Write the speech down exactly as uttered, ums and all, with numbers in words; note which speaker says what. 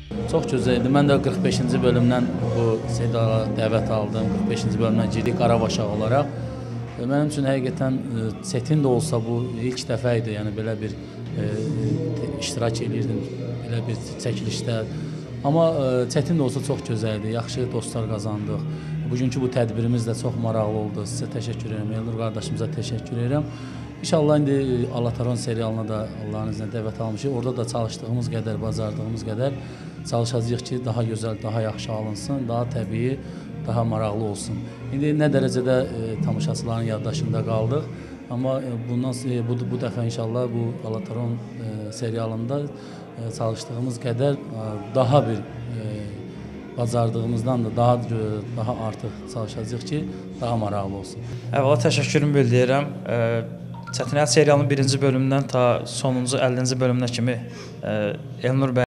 Speaker 1: Çox gözəl idi. Mən də qırx beşinci bölümdən bu seriala dəvət aldım. qırx beşinci bölümdən girdik Qarabağ olaraq. Mənim üçün həqiqətən çətin də olsa bu ilk dəfə idi. Yəni belə bir e, iştirak edirdim belə bir çəkilişdə. Amma e, çətin də olsa çox gözəl idi. Yaxşı dostlar qazandıq. Bugünkü bu tədbirimiz də çox maraqlı oldu. Sizə təşəkkür edirəm. Elnur qardaşımıza təşəkkür edirəm. İnşallah indi Alataron serialına da Allahın izni dəvət almışıq. Orada da çalışdığımız qədər, bacardığımız qədər çalışacağıq ki, daha gözəl, daha yaxşı alınsın, daha təbii, daha maraqlı olsun. İndi nə dərəcədə e, tamaşaçıların yaddaşında qaldıq. Amma e, bundan e, bu, bu dəfə inşallah bu Alataron e, serialında e, çalışdığımız qədər e, daha bir e, bacardığımızdan da daha daha artıq çalışacağıq ki, daha maraqlı olsun.
Speaker 2: Əvvəla təşəkkürümü bildirirəm. Çətinlik serialının birinci bölümündən ta sonuncu əllinci bölümünə kimi Elnur bəy